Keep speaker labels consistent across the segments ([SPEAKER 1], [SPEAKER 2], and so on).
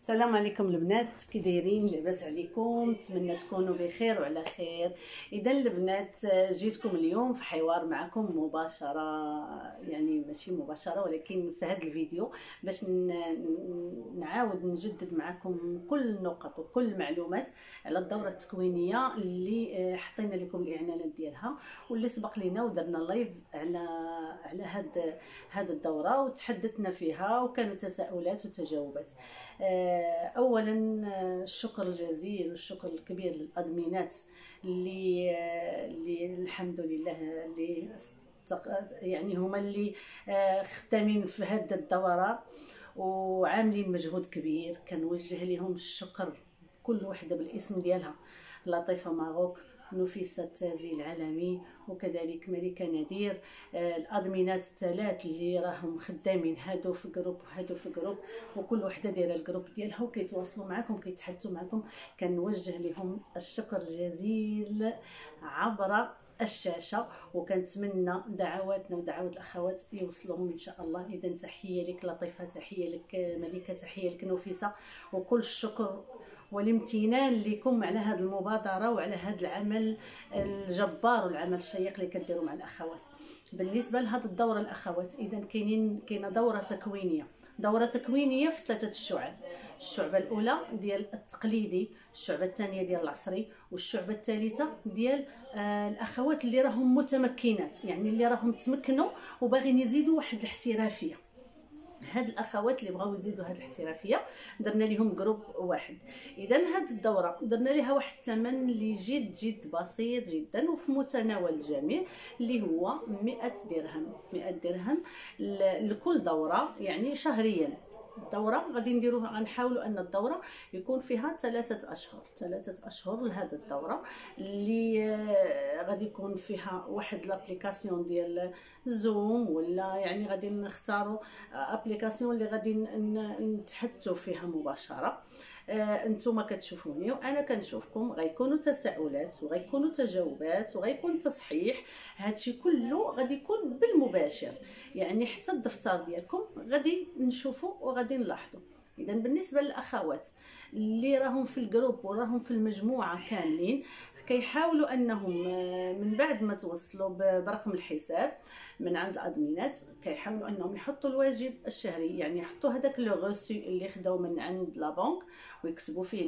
[SPEAKER 1] السلام عليكم البنات، كي دايرين؟ لاباس عليكم؟ نتمنى تكونوا بخير وعلى خير. اذا البنات جيتكم اليوم في حوار معكم مباشره، يعني ماشي مباشره ولكن في هذا الفيديو باش نعاود نجدد معكم كل النقط وكل المعلومات على الدوره التكوينيه اللي حطينا لكم الاعلانات ديالها، واللي سبق لينا ودرنا لايف على هاد الدوره وتحدثنا فيها، وكانوا تساؤلات وتجاوبات. اولا الشكر الجزيل والشكر الكبير للادمينات اللي الحمد لله اللي يعني هما اللي خدامين في هذه الدوره وعاملين مجهود كبير. كنوجه لهم الشكر كل وحده بالاسم ديالها: لطيفه ماروك، نفيسة تازي العالمي، وكذلك ملكة نادير. الادمينات الثلاث اللي راهم خدامين، هادو في جروب وهادو في جروب، وكل وحده دايره الجروب ديالها وكيتواصلوا معكم كيتحدثوا معكم. كنوجه لهم الشكر الجزيل عبر الشاشه، وكنتمنى دعواتنا ودعوات الاخوات يوصلوهم ان شاء الله. اذا تحيه لك لطيفه، تحيه لك ملكه، تحيه لك نفيسه، وكل الشكر والامتنان لكم على هذه المبادره وعلى هذا العمل الجبار والعمل الشيق اللي كديروا مع الاخوات. بالنسبه لهذه الدوره الاخوات، اذا كاينه دوره تكوينيه في ثلاثه الشعب: الشعبه الاولى ديال التقليدي، الشعبه الثانيه ديال العصري، والشعبه الثالثه ديال الاخوات اللي راهم متمكنات، يعني اللي راهم تمكنوا وباغيين يزيدوا واحد الاحترافيه. هاد الاخوات اللي بغاو يزيدوا هاد الاحترافيه درنا لهم جروب واحد. اذا هاد الدوره درنا لها واحد الثمن اللي جد بسيط جدا وفي متناول الجميع، اللي هو 100 درهم. 100 درهم لكل دوره، يعني شهريا. الدوره غادي نديروها، غنحاولوا ان الدوره يكون فيها 3 اشهر لهذه الدوره، اللي غادي يكون فيها واحد لابليكاسيون ديال زوم، ولا يعني غادي نختاروا ابليكاسيون اللي غادي نتحدثوا فيها مباشره. انتم كتشوفوني وانا كنشوفكم، غيكونوا تساؤلات وغيكونوا تجاوبات وغيكون تصحيح. هادشي كله غادي يكون بالمباشر، يعني حتى الدفتر ديالكم غادي نشوفوا وغادي نلاحظوا. اذا بالنسبه للاخوات اللي راهم في الجروب وراهم في المجموعه كاملين، كيحاولوا انهم من بعد ما توصلوا برقم الحساب من عند الادمينات، كيحاولوا انهم يحطوا الواجب الشهري، يعني يحطوا هذاك لو غوسي اللي خداو من عند لا بنك، ويكتبوا فيه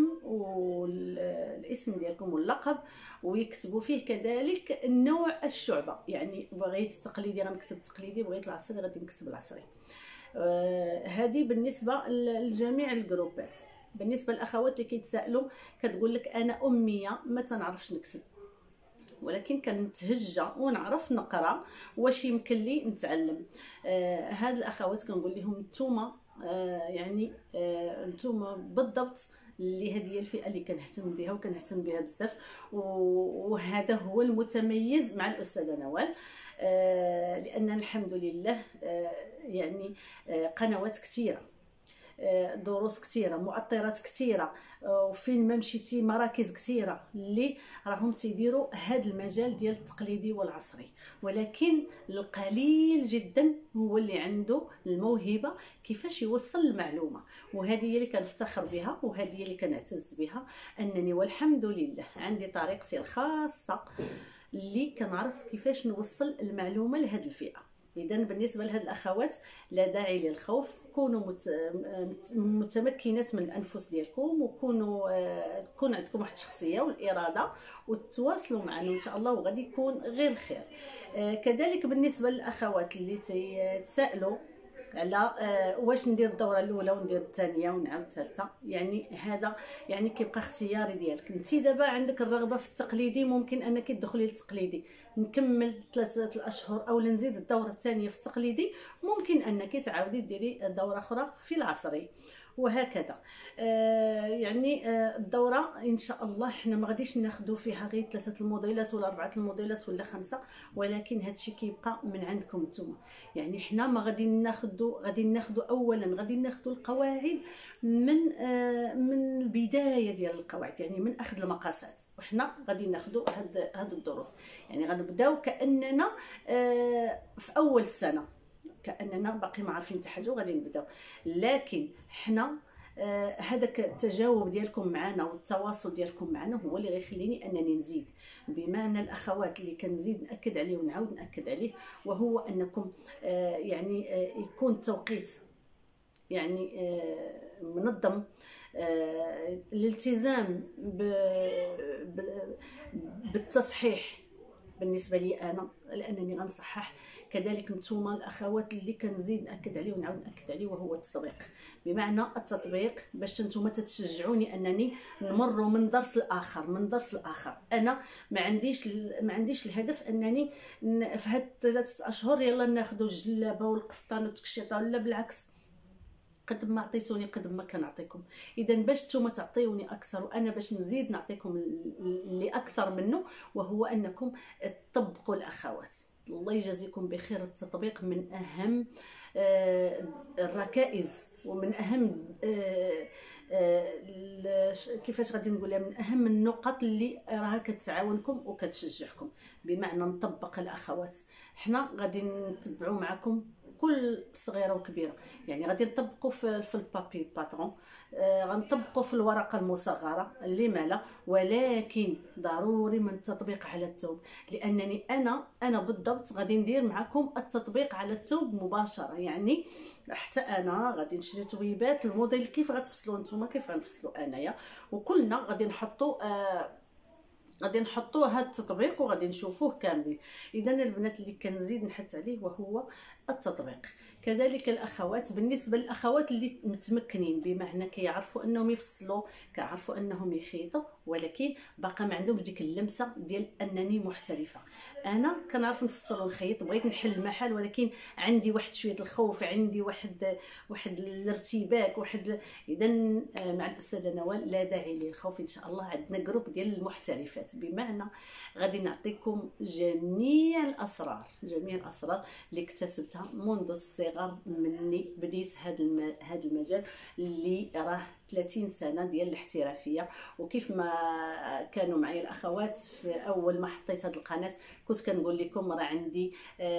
[SPEAKER 1] الاسم ديالكم واللقب، ويكتبوا فيه كذلك النوع الشعبه، يعني بغيت التقليدي غنكتب تقليدي، بغيت العصري غادي نكتب العصري. هذه بالنسبه لجميع الجروبات. بالنسبه للاخوات اللي كيتسائلوا، كتقول لك انا اميه ما تنعرفش نكتب، ولكن كنتهجى ونعرف نقرا، واش يمكن لي نتعلم. هاد الاخوات كنقول لهم نتوما يعني نتوما بالضبط اللي هذه هي الفئه اللي كنهتم بها وكنهتم بها بزاف، وهذا هو المتميز مع الاستاذه نوال. لان الحمد لله يعني قنوات كثيره، دروس كثيره، مؤطرات كثيره، وفين ما مشيتي مراكز كثيره اللي راهم تيديروا هذا المجال ديال التقليدي والعصري، ولكن القليل جدا هو اللي عنده الموهبه كيفاش يوصل المعلومه. وهذه هي اللي كنفتخر بها، وهذه هي اللي كنعتز بها، انني والحمد لله عندي طريقتي الخاصه اللي كنعرف كيفاش نوصل المعلومه لهذه الفئه. اذا بالنسبه لهاد الاخوات لا داعي للخوف، كونوا متمكنات من الانفس ديالكم، وكونوا تكون عندكم واحد الشخصيه والاراده، وتواصلوا معنا ان شاء الله وغادي يكون غير خير. كذلك بالنسبه للاخوات اللي تسائلوا على واش ندير الدوره الاولى وندير الثانيه ونعاود الثالثه، يعني هذا يعني كيبقى اختياري ديالك. انت دابا عندك الرغبه في التقليدي، ممكن انك تدخلي للتقليدي، نكمل 3 اشهر او نزيد الدوره الثانيه في التقليدي، ممكن انك تعاودي ديري دوره اخرى في العصري، وهكذا. يعني الدوره ان شاء الله حنا ما غاديش ناخذوا فيها غير 3 الموديلات ولا 4 الموديلات ولا 5، ولكن هادشي كيبقى من عندكم نتوما. يعني حنا ما غادي ناخذوا اولا غادي ناخذوا القواعد من البدايه ديال القواعد، يعني من اخذ المقاسات، وحنا غادي ناخذوا هاد الدروس. يعني غنبداو كاننا في اول السنه، كاننا باقي ما عارفين حتى حاجه وغادي نبداو. لكن حنا هذاك التجاوب ديالكم معنا والتواصل ديالكم معنا هو اللي غيخليني انني نزيد. بمعنى الاخوات اللي كنزيد ناكد عليه ونعاود ناكد عليه، وهو انكم يعني يكون التوقيت يعني منظم، الالتزام بالتصحيح بالنسبه لي انا، لانني غنصحح. كذلك نتوما الاخوات اللي كنزيد ناكد عليه ونعاود ناكد عليه، وهو التطبيق. بمعنى التطبيق باش نتوما تتشجعوني انني نمر من درس لاخر من درس لاخر. انا ما عنديش الهدف انني في هاد 3 اشهر يلا ناخذوا الجلابه والقفطان والتكشيطه، ولا بالعكس، قد ما عطيتوني قد ما كنعطيكم. اذا باش نتوما تعطيوني اكثر وانا باش نزيد نعطيكم اللي اكثر منه، وهو انكم تطبقوا الاخوات. الله يجازيكم بخير. التطبيق من اهم الركائز ومن اهم كيفاش غادي نقولها، من اهم النقط اللي راها كتعاونكم وكتشجعكم. بمعنى نطبق الاخوات. حنا غادي نتبعوا معكم كل صغيره وكبيره، يعني غادي نطبقوا في البابي باترون، غنطبقوا في الورقه المصغره اللي مالا، ولكن ضروري من التطبيق على الثوب. لانني انا بالضبط غادي ندير معكم التطبيق على الثوب مباشره. يعني حتى انا غادي نشري تويبات الموديل كيف غتفصلوا نتوما كيف غنفصلوا انايا، وكلنا غادي نحطوا هذا التطبيق وغادي نشوفوه كاملين. اذا البنات اللي كنزيد نحث عليه وهو التطبيق. كذلك الاخوات، بالنسبه للاخوات اللي متمكنين، بمعنى كيعرفوا انهم يفصلوا، كيعرفوا انهم يخيطوا، ولكن باقا ما عندهمش ديك اللمسه ديال انني محترفه. انا كنعرف نفصل ونخيط، بغيت نحل محل، ولكن عندي واحد شويه الخوف، عندي واحد الارتباك، اذا مع الاستاذه نوال لا داعي للخوف. ان شاء الله عندنا جروب ديال المحترفات، بمعنى غادي نعطيكم جميع الاسرار اللي اكتسبتها منذ الصغر، مني بديت هذا المجال اللي راه 30 سنه ديال الاحترافيه. وكيف ما كانوا معايا الاخوات في اول ما حطيت هذه القناه، كنت كنقول لكم راه عندي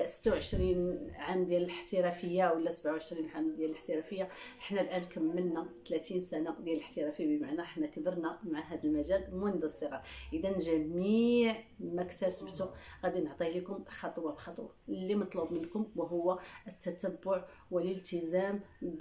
[SPEAKER 1] 26 عام ديال الاحترافيه ولا 27 عام ديال الاحترافيه. حنا الان كملنا 30 سنه ديال الاحترافيه، بمعنى حنا كبرنا مع هذا المجال منذ الصغر. اذا جميع ما اكتسبته غادي نعطيه لكم خطوه بخطوه. اللي مطلوب منكم وهو التتبع والالتزام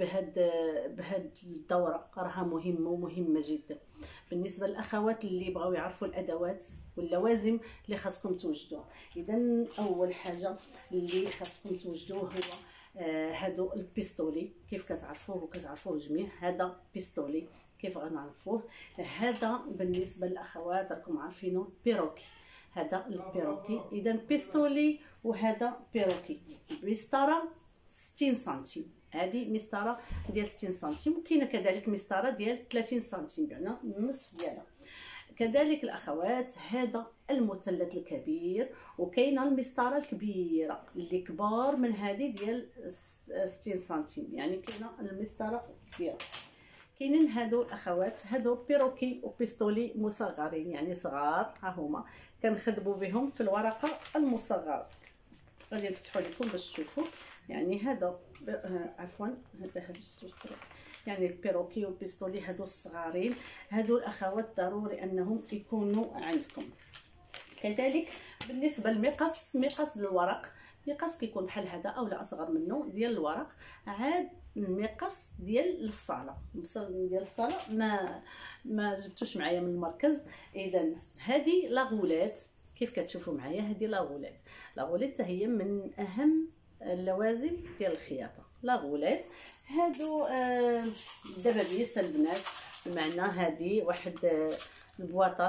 [SPEAKER 1] بهاد الدوره، راها مهمه ومهمه جدا. بالنسبه للاخوات اللي بغاو يعرفوا الادوات واللوازم اللي خاصكم توجدوها، اذا اول حاجه اللي خاصكم توجدوه هو هادو البيستولي. كيف كتعرفوه جميع، هذا بيستولي كيف غنعرفوه. هذا بالنسبه للاخوات راكم عارفينه بيروكي، هذا البيروكي. اذا بيستولي وهذا بيروكي. مسطره 60 سنتيم، هذه مسطره ديال 60 سنتيم، وكاينه كذلك مسطره ديال 30 سنتيم، يعني النصف ديالها. كذلك الاخوات هذا المثلث الكبير، وكاينه المسطره الكبيره اللي كبار من هذه ديال 60 سنتيم، يعني كاينه المسطره الكبيره. كاينين هادو الاخوات، هادو بيروكي وبيستولي مصغرين، يعني صغار، ها هما كنخدموا بهم في الورقه المصغره. غادي نفتحوا لكم باش تشوفوا. يعني هذا عفوا هذا يعني البيروكي والبيستولي هادو الصغارين، هادو الاخوات ضروري انهم يكونوا عندكم. كذلك بالنسبه للمقص، مقص الورق، مقص كيكون بحال هذا او لا اصغر منه ديال الورق. عاد المقص ديال الفصاله، ديال الفصاله ما جبتوش معايا من المركز. اذا هذه لاغولات كيف كتشوفوا معايا، هذه لاغولات حتى هي من اهم اللوازم ديال الخياطه. لاغولات هادو دبابيس البنات، بمعنى هذه واحد البواطه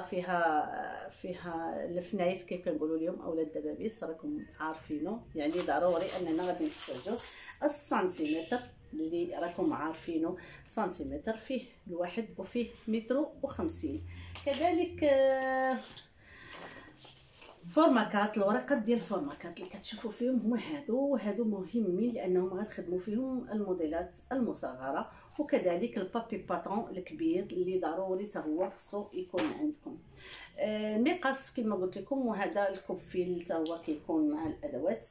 [SPEAKER 1] فيها الفنايت كيف كنقولوا اليوم، اولا الدبابيس راكم عارفينه. يعني ضروري اننا غادي نحتاجو السنتيمتر اللي راكم عارفينه، سنتيمتر فيه الواحد وفيه متر و50. كذلك فورماكات، الورقات ديال الفورماكات اللي كتشوفوا فيهم هما هادو مهمين، لانهم غنخدموا فيهم الموديلات المصغره. وكذلك البابي باترون الكبير اللي ضروري حتى هو خصو يكون عندكم. مقص كما قلت لكم، وهذا الكوب فيل حتى هو كيكون مع الادوات.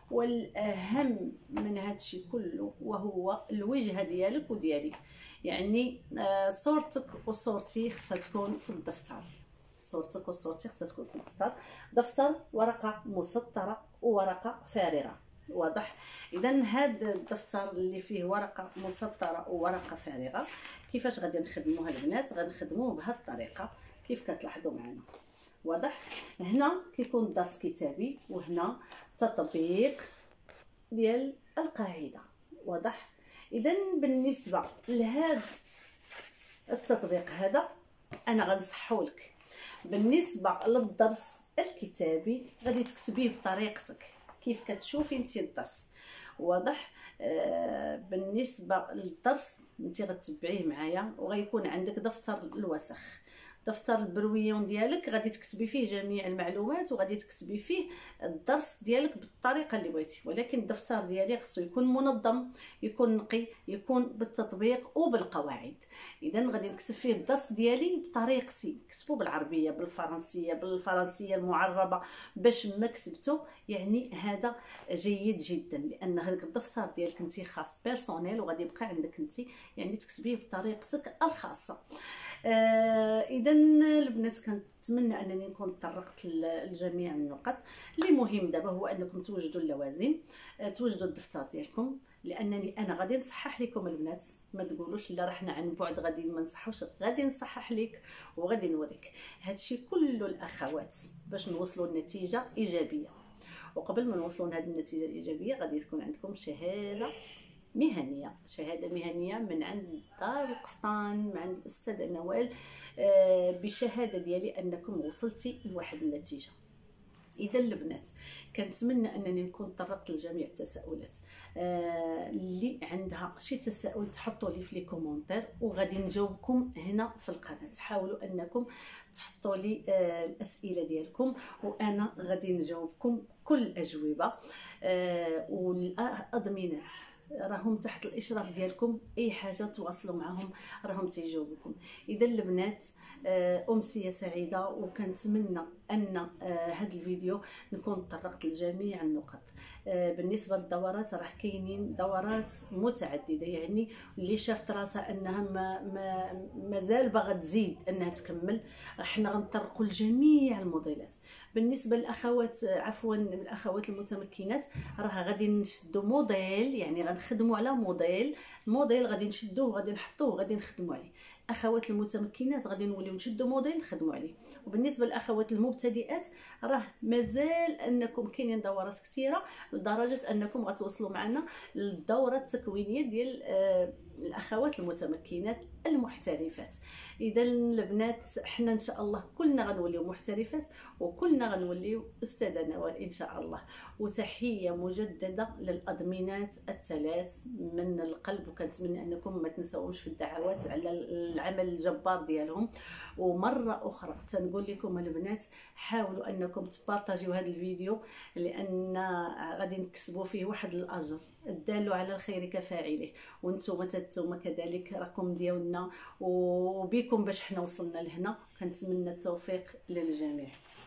[SPEAKER 1] والاهم من هادشي كله وهو الوجهه ديالك وديالي. يعني صورتك وصورتي خصها تكون في الدفتر، صورتك وصورتي خصها تكون في الدفتر. دفتر ورقه مسطره وورقه فارغه، واضح؟ اذا هذا الدفتر اللي فيه ورقه مسطره وورقه فارغه كيفاش غادي نخدموها البنات؟ غنخدموه بهذه الطريقه كيف كتلاحظوا معنا، واضح؟ هنا كيكون درس كتابي وهنا تطبيق ديال القاعده، واضح؟ اذا بالنسبه لهذا التطبيق هذا انا غنصحو لك. بالنسبه للدرس الكتابي غادي تكتبيه بطريقتك كيف كتشوفي انت الدرس، واضح؟ بالنسبه للدرس انت غتتبعيه معايا وغيكون عندك دفتر الوسخ، دفتر البرويون ديالك غادي تكتبي فيه جميع المعلومات وغادي تكتبي فيه الدرس ديالك بالطريقه اللي بغيتي، ولكن الدفتر ديالي خصو يكون منظم، يكون نقي، يكون بالتطبيق وبالقواعد. اذا غادي نكتب فيه الدرس ديالي بطريقتي، نكتبو بالعربيه بالفرنسيه المعربه باش ما كتبتو، يعني هذا جيد جدا لان هذاك الدفتر ديالك انت خاص بيرسونيل وغادي يبقى عندك انت، يعني تكتبيه بطريقتك الخاصه. اذا البنات كنتمنى انني نكون طرقت لجميع النقط. اللي مهم دابا هو انكم توجدوا اللوازم، توجدوا الدفتر ديالكم، لانني انا غادي نصحح لكم البنات، ما تقولوش لا رحنا عن بعد غادي ما نصحوش، غادي نصحح لك وغادي نوريك هادشي كله الاخوات باش نوصلوا لنتيجه ايجابيه. وقبل ما نوصلوا لهذه النتيجه الايجابيه غادي تكون عندكم شهاده مهنيه من عند دار القفطان، من عند الاستاذه نوال، بشهاده ديالي انكم وصلتي لواحد النتيجه. اذا البنات كنتمنى انني نكون طرقت لجميع التساؤلات. اللي عندها شي تساؤل تحطوا لي في لي كومونتير وغادي نجاوبكم هنا في القناه. حاولوا انكم تحطوا لي الاسئله ديالكم وانا غادي نجاوبكم كل الاجوبه. والادمينات راهم تحت الاشراف ديالكم، اي حاجه تواصلوا معهم راهم تيجاوبوكم. اذا البنات امسيه سعيده، وكنتمنى ان هذا الفيديو نكون طرقت لجميع النقط. بالنسبه للدورات راه كاينين دورات متعدده، يعني اللي شافت راسها انها مازال باغا تزيد انها تكمل، حنا غنطرقوا لجميع الموديلات. بالنسبه للاخوات الاخوات المتمكنات راه غادي نشدوا موديل، يعني غنخدموا على موديل غادي نشدوه وغادي نحطوه وغادي نخدموا عليه. اخوات المتمكنات غادي نوليو نشدوا موديل نخدموا عليه. وبالنسبه للاخوات المبتدئات راه مازال انكم كاينين دورات كثيره لدرجه انكم غتوصلوا معنا للدوره التكوينيه ديال الاخوات المتمكنات المحترفات. اذا البنات حنا ان شاء الله كلنا غنوليو محترفات وكلنا غنوليو استاذه نوال ان شاء الله. وتحيه مجدده للادمينات الثلاث من القلب، وكنتمنى انكم ما تنساوش في الدعوات على العمل الجبار ديالهم. ومره اخرى تنقول لكم البنات حاولوا انكم تبارطاجيو هذا الفيديو، لان غادي نكسبوا فيه واحد الاجر، الدال على الخير كفاعله. وانتم كذلك راكم ديالنا وبيكم باش حنا وصلنا لهنا. كنتمنى التوفيق للجميع.